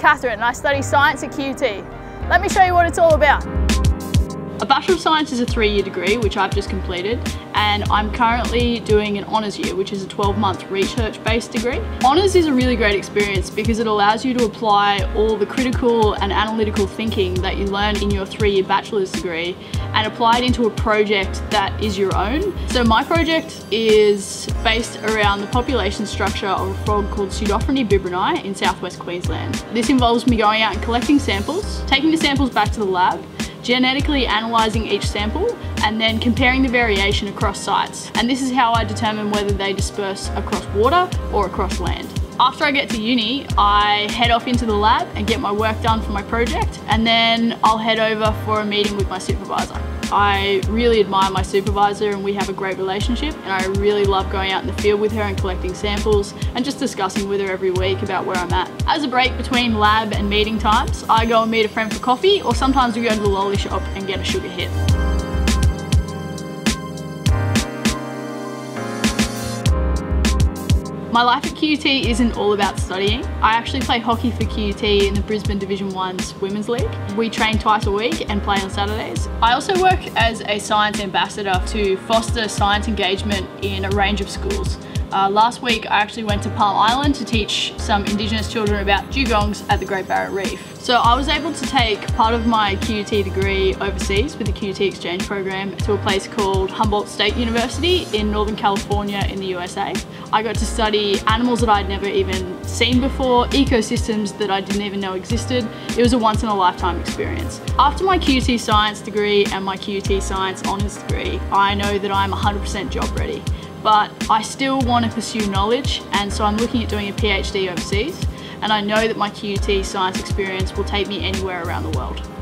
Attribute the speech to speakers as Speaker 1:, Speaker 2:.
Speaker 1: Katherine and I study science at QUT. Let me show you what it's all about.
Speaker 2: A Bachelor of Science is a 3-year degree, which I've just completed, and I'm currently doing an honours year, which is a 12-month research-based degree. Honours is a really great experience because it allows you to apply all the critical and analytical thinking that you learn in your 3-year bachelor's degree and apply it into a project that is your own. So my project is based around the population structure of a frog called Pseudophrony bibrini in southwest Queensland. This involves me going out and collecting samples, taking the samples back to the lab, genetically analysing each sample and then comparing the variation across sites. And this is how I determine whether they disperse across water or across land. After I get to uni, I head off into the lab and get my work done for my project, and then I'll head over for a meeting with my supervisor. I really admire my supervisor and we have a great relationship, and I really love going out in the field with her and collecting samples and just discussing with her every week about where I'm at. As a break between lab and meeting times, I go and meet a friend for coffee, or sometimes we go to the lolly shop and get a sugar hit. My life at QUT isn't all about studying. I actually play hockey for QUT in the Brisbane Division 1's Women's League. We train twice a week and play on Saturdays. I also work as a science ambassador to foster science engagement in a range of schools. Last week I actually went to Palm Island to teach some Indigenous children about dugongs at the Great Barrier Reef. So I was able to take part of my QUT degree overseas with the QUT exchange program to a place called Humboldt State University in Northern California in the USA. I got to study animals that I'd never even seen before, ecosystems that I didn't even know existed. It was a once-in-a-lifetime experience. After my QUT science degree and my QUT science honours degree, I know that I'm 100% job ready. But I still want to pursue knowledge, and so I'm looking at doing a PhD overseas, and I know that my QUT science experience will take me anywhere around the world.